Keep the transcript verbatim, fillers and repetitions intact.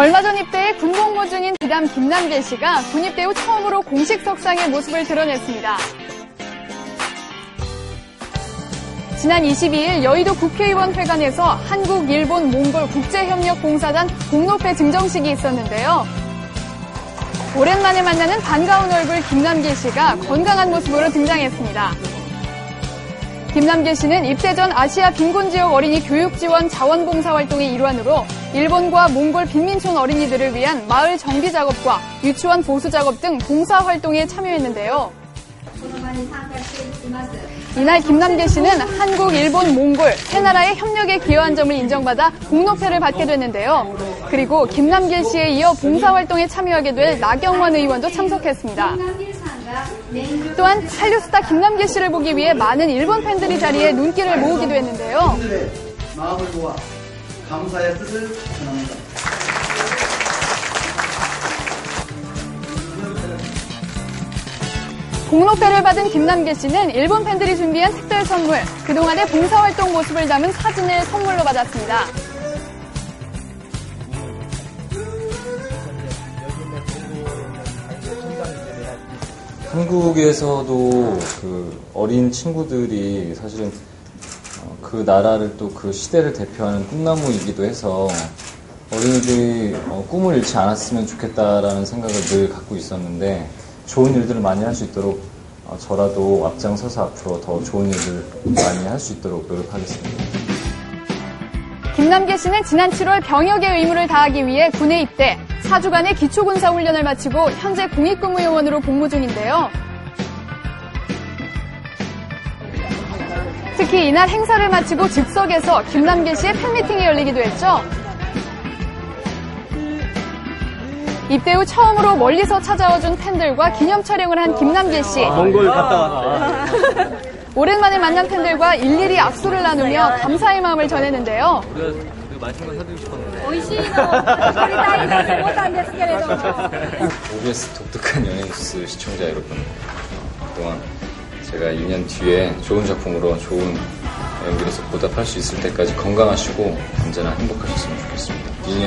얼마 전 입대해 군복무 중인 비담 김남길 씨가 군 입대 후 처음으로 공식 석상의 모습을 드러냈습니다. 지난 이십이일 여의도 국회의원 회관에서 한국, 일본, 몽골 국제협력공사단 공로패 증정식이 있었는데요. 오랜만에 만나는 반가운 얼굴 김남길 씨가 건강한 모습으로 등장했습니다. 김남길 씨는 입대 전 아시아 빈곤 지역 어린이 교육 지원 자원봉사 활동의 일환으로 일본과 몽골 빈민촌 어린이들을 위한 마을 정비 작업과 유치원 보수 작업 등 봉사 활동에 참여했는데요. 이날 김남길 씨는 한국, 일본, 몽골 세 나라의 협력에 기여한 점을 인정받아 공로패를 받게 됐는데요. 그리고 김남길 씨에 이어 봉사활동에 참여하게 될 나경원 의원도 참석했습니다. 또한 한류스타 김남길 씨를 보기 위해 많은 일본 팬들이 자리에 눈길을 모으기도 했는데요. 마음을 모아 감사의 뜻을 전합니다. 공로패를 받은 김남길 씨는 일본 팬들이 준비한 특별 선물, 그동안의 봉사활동 모습을 담은 사진을 선물로 받았습니다. 한국에서도 그 어린 친구들이 사실은 그 나라를 또 그 시대를 대표하는 꿈나무이기도 해서 어린이들이 꿈을 잃지 않았으면 좋겠다라는 생각을 늘 갖고 있었는데 좋은 일들을 많이 할 수 있도록 저라도 앞장서서 앞으로 더 좋은 일을 많이 할 수 있도록 노력하겠습니다. 김남길 씨는 지난 칠월 병역의 의무를 다하기 위해 군에 입대, 사 주간의 기초군사훈련을 마치고 현재 공익근무요원으로 복무 중인데요. 특히 이날 행사를 마치고 즉석에서 김남길 씨의 팬미팅이 열리기도 했죠. 입대 후 처음으로 멀리서 찾아와준 팬들과 기념 촬영을 한 김남길 씨. 몽골 갔다 왔다. 오랜만에 만난 팬들과 일일이 악수를 나누며 감사의 마음을 전했는데요. 우리가 그 맛있는 거 사드리고 싶었는데. 오비에스 독특한 연예뉴스 시청자 여러분, 그동안 제가 이 년 뒤에 좋은 작품으로 좋은 연기로서 보답할 수 있을 때까지 건강하시고 언제나 행복하셨으면 좋겠습니다.